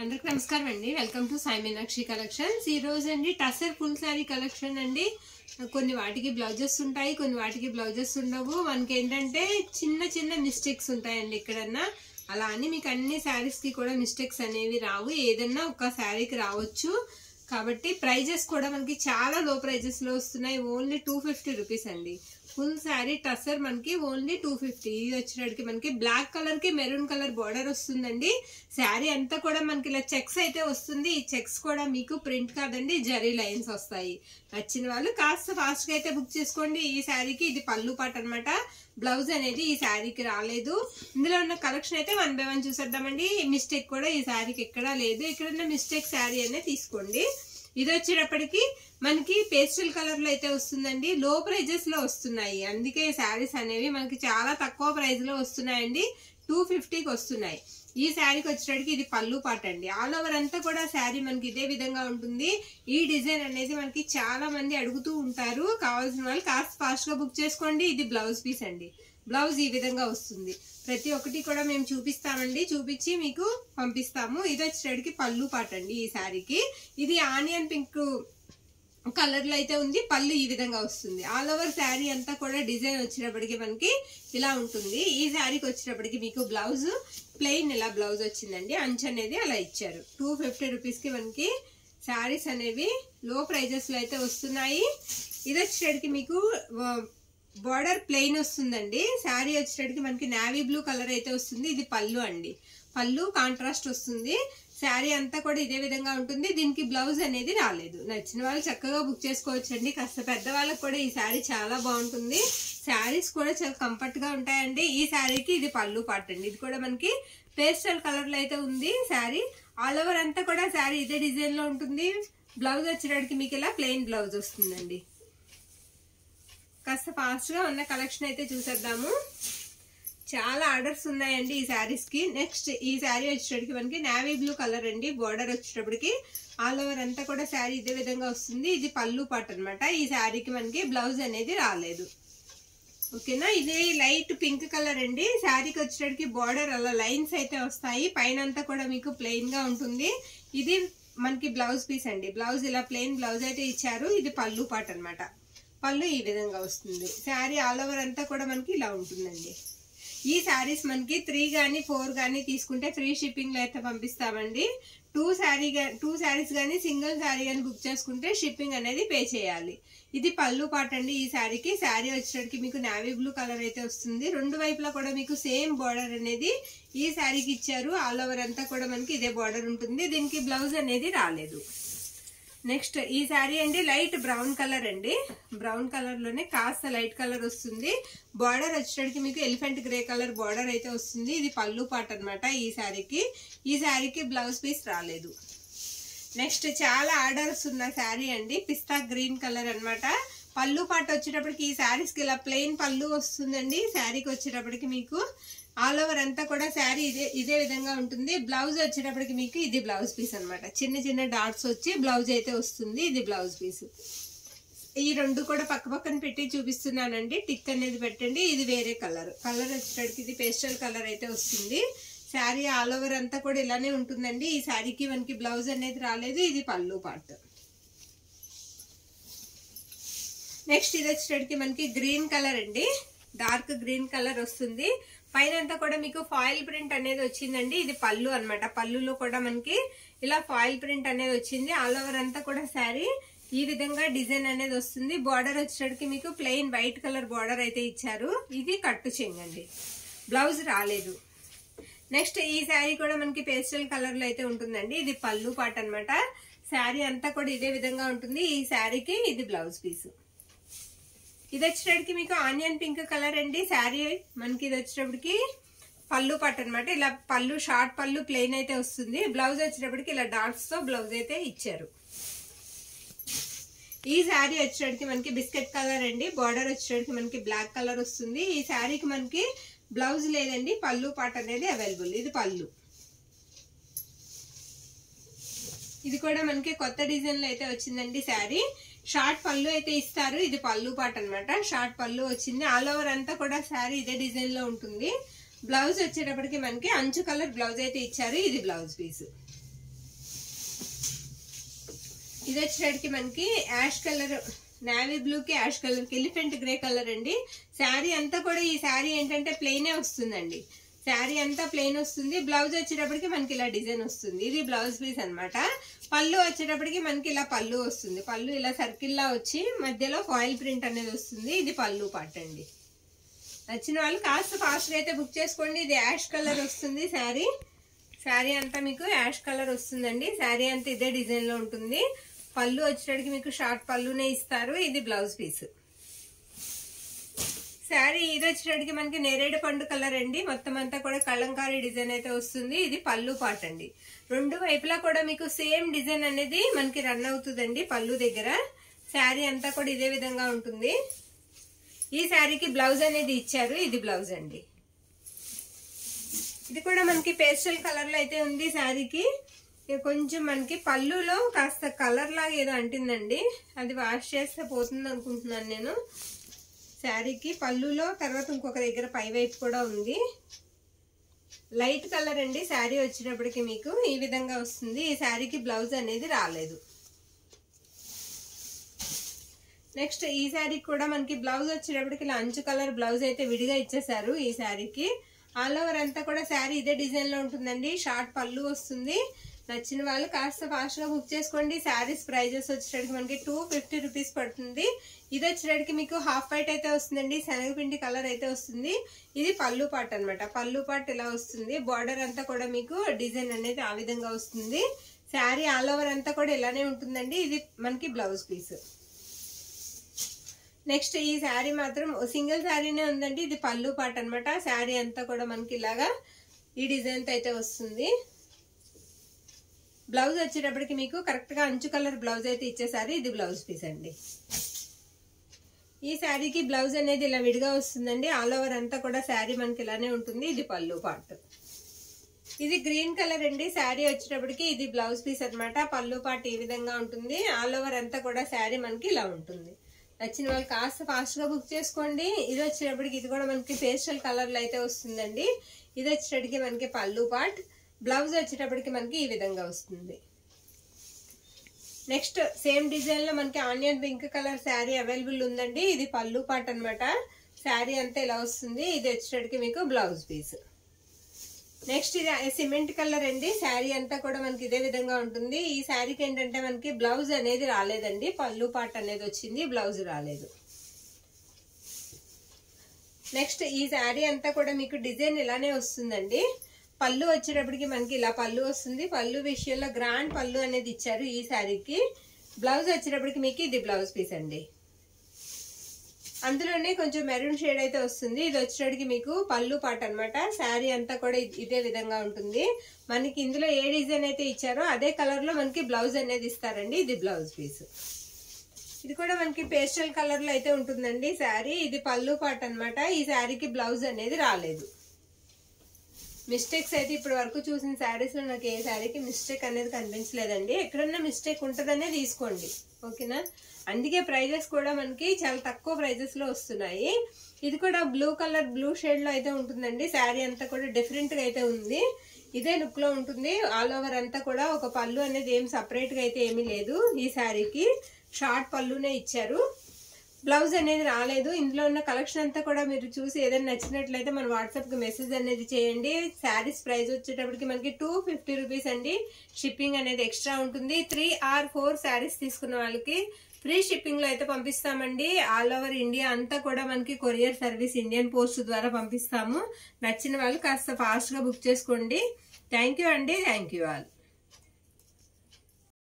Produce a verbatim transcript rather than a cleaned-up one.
అందరికి నమస్కారం అండి. Welcome to Sai Meenakshi collections. ఈ రోజు అండి టసర్ ఫుల్ శారీ కలెక్షన్ అండి. కొన్ని వాటికి బ్లౌజెస్ ఉంటాయి, కొన్ని వాటికి బ్లౌజెస్ ఉండవు. మనకి ఏంటంటే చిన్న చిన్న మిస్టేక్స్ ఉంటాయండి ఎక్కడన్నా. అలా అని మీకు అన్ని శారీస్ కి కూడా మిస్టేక్స్ అనేవి రావు, ఏదన్నా ఒక శారీకి రావచ్చు. కాబట్టి ప్రైజెస్ కూడా మనకి చాలా లో ప్రైజెస్ లో వస్తున్నాయి. ఓన్లీ టూ ఫిఫ్టీ రూపీస్ అండి. ఫుల్ శారీ టసర్ మనకి ఓన్లీ టూ ఫిఫ్టీ. ఇది వచ్చేటికి మనకి బ్లాక్ కలర్ కి మెరూన్ కలర్ బార్డర్ వస్తుందండి. శారీ అంతా కూడా మనకి ఇలా చెక్స్ అయితే వస్తుంది. ఈ చెక్స్ కూడా మీకు ప్రింట్ కాదండి, జరీ లైన్స్ వస్తాయి. నచ్చిన వాళ్ళు కాస్త ఫాస్ట్ గా అయితే బుక్ చేసుకోండి. ఈ శారీకి ఇది పళ్ళు పాట అనమాట. బ్లౌజ్ అనేది ఈ శారీకి రాలేదు. ఇందులో ఉన్న కలెక్షన్ అయితే వన్ బై వన్ చూసేద్దామండి. మిస్టేక్ కూడా ఈ శారీకి ఎక్కడా లేదు. ఎక్కడన్నా మిస్టేక్ శారీ అనేది తీసుకోండి. ఇది వచ్చేటప్పటికి మనకి పేస్టల్ కలర్ లో అయితే వస్తుందండి. లో ప్రైజెస్ లో వస్తున్నాయి, అందుకే శారీస్ అనేవి మనకి చాలా తక్కువ ప్రైస్ లో వస్తున్నాయండి. టూ ఫిఫ్టీకి వస్తున్నాయి. ఈ శారీకి వచ్చేటప్పటికి ఇది పళ్ళు పాట అండి. ఆల్ ఓవర్ అంతా కూడా శారీ మనకి ఇదే విధంగా ఉంటుంది. ఈ డిజైన్ అనేది మనకి చాలా మంది అడుగుతూ ఉంటారు. కావాల్సిన వాళ్ళు కాస్త ఫాస్ట్ గా బుక్ చేసుకోండి. ఇది బ్లౌజ్ పీస్ అండి. బ్లౌజ్ ఈ విధంగా వస్తుంది. ప్రతి ఒక్కటి కూడా మేము చూపిస్తామండి, చూపించి మీకు పంపిస్తాము. ఇది వచ్చేటప్పటికి పళ్ళు పాట అండి. ఈ శారీకి ఇది ఆనియన్ పింక్ కలర్ లో అయితే ఉంది. పళ్ళు ఈ విధంగా వస్తుంది. ఆల్ ఓవర్ శారీ అంతా కూడా డిజైన్ వచ్చేటప్పటికి మనకి ఇలా ఉంటుంది. ఈ శారీకి వచ్చేటప్పటికి మీకు బ్లౌజ్ ప్లెయిన్ ఇలా బ్లౌజ్ వచ్చిందండి. అంచు అనేది అలా ఇచ్చారు. టూ ఫిఫ్టీ రూపీస్ కి మనకి శారీస్ అనేవి లో ప్రైజెస్ లో అయితే వస్తున్నాయి. ఇది వచ్చేటప్పటికి మీకు బార్డర్ ప్లెయిన్ వస్తుందండి. శారీ వచ్చేటప్పటికి మనకి నావీ బ్లూ కలర్ అయితే వస్తుంది. ఇది పళ్ళు అండి. పళ్ళు కాంట్రాస్ట్ వస్తుంది. శారీ అంతా కూడా ఇదే విధంగా ఉంటుంది. దీనికి బ్లౌజ్ అనేది రాలేదు. నచ్చిన వాళ్ళు చక్కగా బుక్ చేసుకోవచ్చు అండి. కాస్త పెద్ద వాళ్ళకి కూడా ఈ శారీ చాలా బాగుంటుంది. శారీస్ కూడా చాలా కంఫర్ట్ గా ఉంటాయండి. ఈ శారీకి ఇది పళ్ళు పాట అండి. ఇది కూడా మనకి పేస్టల్ కలర్ లో అయితే ఉంది శారీ. ఆల్ ఓవర్ అంతా కూడా శారీ ఇదే డిజైన్ లో ఉంటుంది. బ్లౌజ్ వచ్చేటప్పటికి మీకు ఇలా ప్లెయిన్ బ్లౌజ్ వస్తుందండి. కాస్త ఫాస్ట్ గా ఉన్న కలెక్షన్ అయితే చూసేద్దాము. చాలా ఆర్డర్స్ ఉన్నాయండి ఈ శారీస్ కి. నెక్స్ట్ ఈ శారీ వచ్చేటప్పటికి మనకి నావీ బ్లూ కలర్ అండి. బార్డర్ వచ్చేటప్పటికి ఆల్ ఓవర్ అంతా కూడా శారీ ఇదే విధంగా వస్తుంది. ఇది పళ్ళు పాట అనమాట. ఈ శారీకి మనకి బ్లౌజ్ అనేది రాలేదు. ఓకేనా. ఇది లైట్ పింక్ కలర్ అండి. శారీకి వచ్చేటప్పటికి బార్డర్ అలా లైన్స్ అయితే వస్తాయి. పైన అంతా కూడా మీకు ప్లెయిన్ గా ఉంటుంది. ఇది మనకి బ్లౌజ్ పీస్ అండి. బ్లౌజ్ ఇలా ప్లెయిన్ బ్లౌజ్ అయితే ఇచ్చారు. ఇది పళ్ళు పాట అనమాట. పళ్ళు ఈ విధంగా వస్తుంది. శారీ ఆల్ ఓవర్ అంతా కూడా మనకి ఇలా ఉంటుందండి. ఈ శారీస్ మనకి త్రీ గానీ ఫోర్ గానీ తీసుకుంటే ఫ్రీ షిప్పింగ్ లో అయితే పంపిస్తామండి. టూ శారీ టూ శారీస్ గానీ సింగిల్ శారీ గానీ బుక్ చేసుకుంటే షిప్పింగ్ అనేది పే చేయాలి. ఇది పళ్ళు పాట అండి. ఈ శారీకి శారీ వచ్చేటప్పటికి మీకు నావీ బ్లూ కలర్ అయితే వస్తుంది. రెండు వైపులా కూడా మీకు సేమ్ బార్డర్ అనేది ఈ శారీకి ఇచ్చారు. ఆల్ ఓవర్ అంతా కూడా మనకి ఇదే బార్డర్ ఉంటుంది. దీనికి బ్లౌజ్ అనేది రాలేదు. నెక్స్ట్ ఈ శారీ అండి లైట్ బ్రౌన్ కలర్ అండి. బ్రౌన్ కలర్ లోనే కాస్త లైట్ కలర్ వస్తుంది. బార్డర్ వచ్చేటప్పటికి మీకు ఎలిఫెంట్ గ్రే కలర్ బార్డర్ అయితే వస్తుంది. ఇది పళ్ళు పాట అనమాట. ఈ శారీకి ఈ శారీకి బ్లౌజ్ పీస్ రాలేదు. నెక్స్ట్ చాలా ఆర్డర్స్ ఉన్న శారీ అండి. పిస్తా గ్రీన్ కలర్ అనమాట. పళ్ళు పాట వచ్చేటప్పటికి ఈ శారీస్ కి ఇలా ప్లెయిన్ పళ్ళు వస్తుందండి. శారీకి వచ్చేటప్పటికి మీకు ఆల్ ఓవర్ అంతా కూడా శారీ ఇదే ఇదే విధంగా ఉంటుంది. బ్లౌజ్ వచ్చేటప్పటికి మీకు ఇది బ్లౌజ్ పీస్ అనమాట. చిన్న చిన్న డాట్స్ వచ్చి బ్లౌజ్ అయితే వస్తుంది. ఇది బ్లౌజ్ పీస్. ఈ రెండు కూడా పక్క పక్కన పెట్టి చూపిస్తున్నానండి. టిక్ అనేది పెట్టండి. ఇది వేరే కలర్. కలర్ వచ్చేటప్పటికి ఇది పేస్టల్ కలర్ అయితే వస్తుంది. శారీ ఆల్ ఓవర్ అంతా కూడా ఇలానే ఉంటుందండి. ఈ శారీకి మనకి బ్లౌజ్ అనేది రాలేదు. ఇది పళ్ళు పార్ట్. నెక్స్ట్ ఇది వచ్చేటప్పటికి మనకి గ్రీన్ కలర్ అండి. డార్క్ గ్రీన్ కలర్ వస్తుంది. పైన అంతా కూడా మీకు ఫాయిల్ ప్రింట్ అనేది వచ్చిందండి. ఇది పళ్ళు అనమాట. పళ్ళులో కూడా మనకి ఇలా ఫాయిల్ ప్రింట్ అనేది వచ్చింది. ఆల్ ఓవర్ అంతా కూడా శారీ ఈ విధంగా డిజైన్ అనేది వస్తుంది. బార్డర్ వచ్చేటప్పటికి మీకు ప్లెయిన్ వైట్ కలర్ బార్డర్ అయితే ఇచ్చారు. ఇది కట్టు చెంగండి. బ్లౌజ్ రాలేదు. నెక్స్ట్ ఈ శారీ కూడా మనకి పేస్టల్ కలర్ లో అయితే ఉంటుందండి. ఇది పళ్ళు పాట అనమాట. శారీ అంతా కూడా ఇదే విధంగా ఉంటుంది. ఈ శారీకి ఇది బ్లౌజ్ పీస్. ఇది వచ్చేటప్పటికి మీకు ఆనియన్ పింక్ కలర్ అండి. శారీ మనకి ఇది వచ్చేటప్పటికి పళ్ళు పాట అనమాట. ఇలా పళ్ళు షార్ట్ పళ్ళు ప్లెయిన్ అయితే వస్తుంది. బ్లౌజ్ వచ్చేటప్పటికి ఇలా డాట్స్ తో బ్లౌజ్ అయితే ఇచ్చారు. ఈ శారీ వచ్చేటప్పటికి మనకి బిస్కెట్ కలర్ అండి. బార్డర్ వచ్చేటప్పటికి మనకి బ్లాక్ కలర్ వస్తుంది. ఈ శారీకి మనకి బ్లౌజ్ లేదండి. పళ్ళు పాట అనేది అవైలబుల్. ఇది పళ్ళు. ఇది కూడా మనకి కొత్త డిజైన్ లో అయితే వచ్చిందండి శారీ. షార్ట్ పళ్ళు అయితే ఇస్తారు. ఇది పళ్ళు పాట అనమాట. షార్ట్ పళ్ళు వచ్చింది. ఆల్ ఓవర్ అంతా కూడా శారీ ఇదే డిజైన్ లో ఉంటుంది. బ్లౌజ్ వచ్చేటప్పటికి మనకి అంచు కలర్ బ్లౌజ్ అయితే ఇచ్చారు. ఇది బ్లౌజ్ పీస్. ఇది వచ్చేటికి మనకి యాష్ కలర్, నావీ బ్లూ కి యాష్ కలర్ కి ఎలిఫెంట్ గ్రే కలర్ అండి. శారీ అంతా కూడా ఈ శారీ ఏంటంటే ప్లెయినే వస్తుందండి. శారీ అంతా ప్లెయిన్ వస్తుంది. బ్లౌజ్ వచ్చేటప్పటికి మనకి ఇలా డిజైన్ వస్తుంది. ఇది బ్లౌజ్ పీస్ అనమాట. పళ్ళు వచ్చేటప్పటికి మనకి ఇలా పళ్ళు వస్తుంది. పళ్ళు ఇలా సర్కిల్ లా వచ్చి మధ్యలో ఫాయిల్ ప్రింట్ అనేది వస్తుంది. ఇది పళ్ళు పార్ట్ అండి. నచ్చిన వాళ్ళు కాస్త ఫాస్ట్గా అయితే బుక్ చేసుకోండి. ఇది యాష్ కలర్ వస్తుంది శారీ. శారీ అంతా మీకు యాష్ కలర్ వస్తుందండి. శారీ అంతా ఇదే డిజైన్ లో ఉంటుంది. పళ్ళు వచ్చేటడికి మీకు షార్ట్ పళ్ళునే ఇస్తారు. ఇది బ్లౌజ్ పీస్. శారీ ఇది వచ్చేటడికి మనకి నేరేడు పండు కలర్ అండి. మొత్తం అంతా కూడా కలంకారీ డిజైన్ అయితే వస్తుంది. ఇది పళ్ళు పార్ట్ అండి. రెండు వైపులా కూడా మీకు సేమ్ డిజైన్ అనేది మనకి రన్ అవుతుందండి. పళ్ళు దగ్గర శారీ అంతా కూడా ఇదే విధంగా ఉంటుంది. ఈ శారీకి బ్లౌజ్ అనేది ఇచ్చారు. ఇది బ్లౌజ్ అండి. ఇది కూడా మనకి పేస్టల్ కలర్ లో అయితే ఉంది. శారీకి కొంచెం మనకి పళ్ళులో కాస్త కలర్ లాగా ఏదో అంటుందండి. అది వాష్ చేస్తే పోతుంది అనుకుంటున్నాను నేను. శారీకి పళ్ళులో తర్వాత ఇంకొక దగ్గర పై వైపు కూడా ఉంది. లైట్ కలర్ అండి. శారీ వచ్చేటప్పటికి మీకు ఈ విధంగా వస్తుంది. ఈ శారీకి బ్లౌజ్ అనేది రాలేదు. నెక్స్ట్ ఈ శారీకి కూడా మనకి బ్లౌజ్ వచ్చేటప్పటికి ఇలా అంచు కలర్ బ్లౌజ్ అయితే విడిగా ఇచ్చేసారు. ఈ శారీకి ఆల్ ఓవర్ అంతా కూడా శారీ ఇదే డిజైన్ లో ఉంటుందండి. షార్ట్ పళ్ళు వస్తుంది. నచ్చిన వాళ్ళు కాస్త ఫాస్ట్ గా బుక్ చేసుకోండి. శారీస్ ప్రైజెస్ వచ్చేటప్పటికి మనకి టూ ఫిఫ్టీ రూపీస్ పడుతుంది. ఇది వచ్చేటప్పటికి మీకు హాఫ్ వైట్ అయితే వస్తుందండి. శనగపిండి కలర్ అయితే వస్తుంది. ఇది పళ్ళు పార్ట్ అనమాట. పళ్ళు పార్ట్ ఇలా వస్తుంది. బార్డర్ అంతా కూడా మీకు డిజైన్ అనేది ఆ విధంగా వస్తుంది. శారీ ఆల్ ఓవర్ అంతా కూడా ఇలానే ఉంటుందండి. ఇది మనకి బ్లౌజ్ పీస్. నెక్స్ట్ ఈ శారీ మాత్రం సింగిల్ శారీనే ఉందండి. ఇది పళ్ళు పార్ట్ అనమాట. శారీ అంతా కూడా మనకి ఇలాగా ఈ డిజైన్ తో అయితే వస్తుంది. బ్లౌజ్ వచ్చేటప్పటికి మీకు కరెక్ట్ గా అంచు కలర్ బ్లౌజ్ అయితే ఇచ్చేసారు. ఇది బ్లౌజ్ పీస్ అండి. ఈ శారీకి బ్లౌజ్ అనేది ఇలా విడిగా వస్తుందండి. ఆల్ ఓవర్ అంతా కూడా శారీ మనకి ఇలానే ఉంటుంది. ఇది పళ్ళు పార్ట్. ఇది గ్రీన్ కలర్ అండి. శారీ వచ్చేటప్పటికి ఇది బ్లౌజ్ పీస్ అనమాట. పళ్ళు పార్ట్ ఈ విధంగా ఉంటుంది. ఆల్ ఓవర్ అంతా కూడా శారీ మనకి ఇలా ఉంటుంది. నచ్చిన వాళ్ళు కాస్త ఫాస్ట్ గా బుక్ చేసుకోండి. ఇది వచ్చేటప్పటికి ఇది కూడా మనకి పేస్టల్ కలర్ లో అయితే వస్తుందండి. ఇది వచ్చేటప్పటికి మనకి పళ్ళు పార్ట్. బ్లౌజ్ వచ్చేటప్పటికి మనకి ఈ విధంగా వస్తుంది. నెక్స్ట్ సేమ్ డిజైన్ లో మనకి onion pink colour sari available ఉందండి. ఇది పళ్ళు పార్ట్ అనమాట. శారీ అంతా ఇలా వస్తుంది. ఇది వచ్చేటప్పటికి మీకు బ్లౌజ్ పీస్. నెక్స్ట్ ఇది సిమెంట్ కలర్ అండి. శారీ అంతా కూడా మనకి ఇదే విధంగా ఉంటుంది. ఈ శారీకి ఏంటంటే మనకి బ్లౌజ్ అనేది రాలేదండి. పళ్ళు పార్ట్ అనేది వచ్చింది. బ్లౌజ్ రాలేదు. నెక్స్ట్ ఈ శారీ అంతా కూడా మీకు డిజైన్ ఇలానే వస్తుందండి. పళ్ళు వచ్చేటప్పటికి మనకి ఇలా పళ్ళు వస్తుంది. పళ్ళు విషయంలో గ్రాండ్ పళ్ళు అనేది ఇచ్చారు ఈ శారీకి. బ్లౌజ్ వచ్చేటప్పటికి మీకు ఇది బ్లౌజ్ పీస్ అండి. అందులోనే కొంచెం మెరూన్ షేడ్ అయితే వస్తుంది. ఇది వచ్చేటికి మీకు పళ్ళు పార్ట్ అనమాట. శారీ అంతా కూడా ఇదే విధంగా ఉంటుంది. మనకి ఇందులో ఏ డిజైన్ అయితే ఇచ్చారో అదే కలర్ లో మనకి బ్లౌజ్ అనేది ఇస్తారండి. ఇది బ్లౌజ్ పీస్. ఇది కూడా మనకి పేస్టల్ కలర్ లో అయితే ఉంటుందండి శారీ. ఇది పళ్ళు పార్ట్ అనమాట. ఈ శారీకి బ్లౌజ్ అనేది రాలేదు. మిస్టేక్స్ అయితే ఇప్పటి వరకు చూసిన శారీస్ లో నాకు ఏ శారీకి మిస్టేక్ అనేది కనిపించలేదండి. ఎక్కడన్నా మిస్టేక్ ఉంటుందనే తీసుకోండి. ఓకేనా? అందుకే ప్రైజెస్ కూడా మనకి చాలా తక్కువ ప్రైజెస్ లో వస్తున్నాయి. ఇది కూడా బ్లూ కలర్ బ్లూ షేడ్ లో అయితే ఉంటుందండి. శారీ అంతా కూడా డిఫరెంట్ గా అయితే ఉంది. ఇదే లుక్ లో ఉంటుంది. ఆల్ ఓవర్ అంతా కూడా ఒక పళ్ళు అనేది ఏం సపరేట్ గా అయితే ఏమీ లేదు. ఈ శారీకి షార్ట్ పళ్ళునే ఇచ్చారు. బ్లౌజ్ అనేది రాలేదు. ఇందులో ఉన్న కలెక్షన్ అంతా కూడా మీరు చూసి ఏదైనా నచ్చినట్లయితే మన వాట్సాప్ కి మెసేజ్ అనేది చేయండి. శారీస్ ప్రైస్ వచ్చేటప్పటికి మనకి టూ ఫిఫ్టీ రూపీస్ అండి. షిప్పింగ్ అనేది ఎక్స్ట్రా ఉంటుంది. త్రీ ఆర్ ఫోర్ శారీస్ తీసుకున్న వాళ్ళకి ఫ్రీ షిప్పింగ్ లో అయితే పంపిస్తామండి. ఆల్ ఓవర్ ఇండియా అంతా కూడా మనకి కొరియర్ సర్వీస్ ఇండియన్ పోస్ట్ ద్వారా పంపిస్తాము. నచ్చిన వాళ్ళు కాస్త ఫాస్ట్ గా బుక్ చేసుకోండి. థ్యాంక్ యూ అండి. Thank you all.